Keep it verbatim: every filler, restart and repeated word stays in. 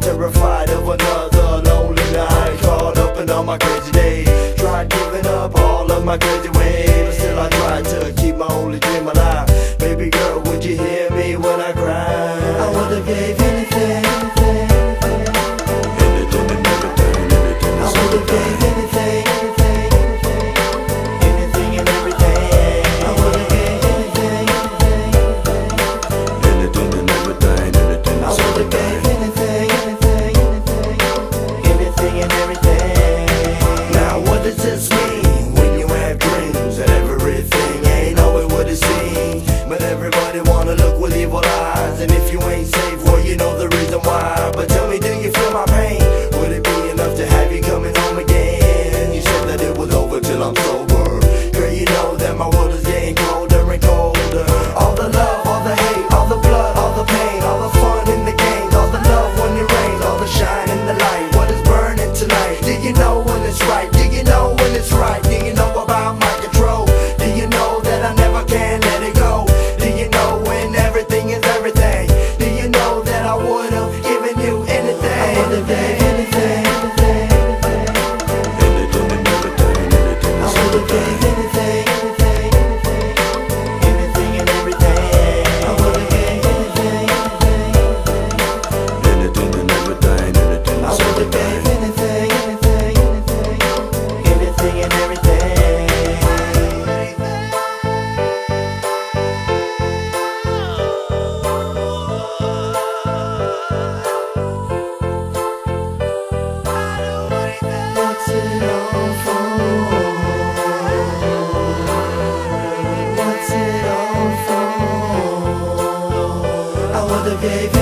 terrified of another lonely night, caught up in all my crazy days. Tried giving up all of my crazy ways, but still I tried to keep my only dream alive. Baby girl, would you hear me when I cry? I would've gave anything, anything, anything and everything, anything. I would've gave anything, anything, anything and everything. I would've gave anything, anything, anything and everything, anything. I would've gave anything, anything, anything, anything and everything. Now what does this mean when you have dreams that everything ain't always what it seems? But everybody wanna look with evil eyes, and if you ain't safe, well you know the reason why. But tell me, do you feel my pain? Would it be enough to have you coming home again? You said that it was over till I'm sober. Girl, you know that my world is getting colder and colder. All the love, all the hate, all the blood, all the pain, all the fun in the games, all the love when it rains, all the shine in the light. What is burning tonight? Do you know when it's right? Do you know when it's right? Do you know about my control? Do you know that I never can let it go? Do you know when everything is everything? Do you know that I would've given you anything? I would've gave anything, anything, anything and everything, anything. I would've gave anything, anything, anything, anything and everything. I would've gave anything, anything, anything and everything, anything. I would've gave anything, anything, anything, anything and everything. What's it all for? What's it all for? I would've gave